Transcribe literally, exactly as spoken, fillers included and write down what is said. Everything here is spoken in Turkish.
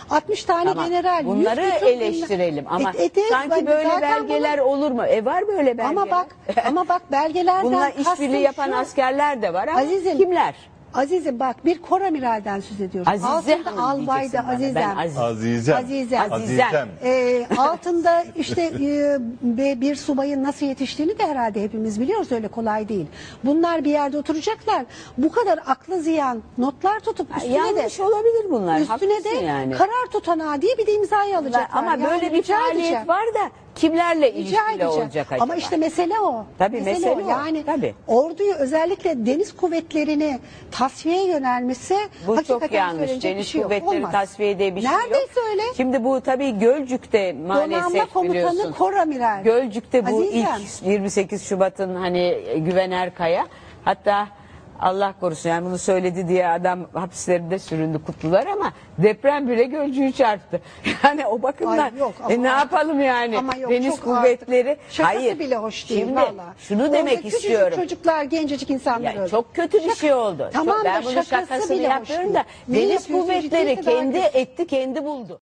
altmış tane Tamam. general. Bunları yüz küsur eleştirelim bin- ama E, e, de- sanki böyle zaten belgeler olur mu? E var böyle belgeler. Ama bak, ama bak belgelerden Bunlar kastım işbirliği yapan şu, askerler de var ama Azizim, kimler? Azizim bak, bir koramiralden söz ediyoruz. Azize Altında Hanım albayda diyeceksin bana. Azizem. Ben Aziz. Azizem. Azizem. Azizem. Ee, altında işte e, be- bir subayın nasıl yetiştiğini de herhalde hepimiz biliyoruz, öyle kolay değil. Bunlar bir yerde oturacaklar. Bu kadar aklı ziyan notlar tutup üstüne Yanlış de olabilir bunlar. üstüne de Haklısın yani. karar tutanağı diye bir de imzayı alacaklar. Ama Yani böyle bir rica faaliyet edeceğim. var da kimlerle Rica ilişkili edeceğim. olacak acaba? Ama işte mesele o. Tabii, mesele o. Yani Tabii. orduyu, özellikle deniz kuvvetlerini tasfiyeye yönelmesi Bu hakikaten çok yanlış. söylenecek bir Deniz şey yok. kuvvetleri Olmaz. tasfiye diye bir şey yok. Neredeyse öyle. Şimdi bu tabii Gölcük'te maalesef Donanma komutanı biliyorsun. Koramiral. Gölcük'te bu Azizem. ilk yirmi sekiz Şubat'ın hani Güven Erkaya, hatta Allah korusun yani bunu söyledi diye adam hapislerinde süründü kutlular ama deprem bile Gölcük'ü çarptı. Yani o bakımdan Ay yok, ama e, ne artık- yapalım yani? Ama yok, Deniz çok kuvvetleri. artık. Şakası Hayır. bile hoş değil Şimdi valla. şunu Orada demek küçücük istiyorum. çocuklar, gencecik insanlar Ya öldü. çok kötü bir Şaka- şey oldu. Tamam Çok- da ben bunun şakası şakasını bile hoş yapıyorum değil. da Neyi deniz yapıyorsun? kuvvetleri Ciddiyse daha kendi kötü. etti kendi buldu.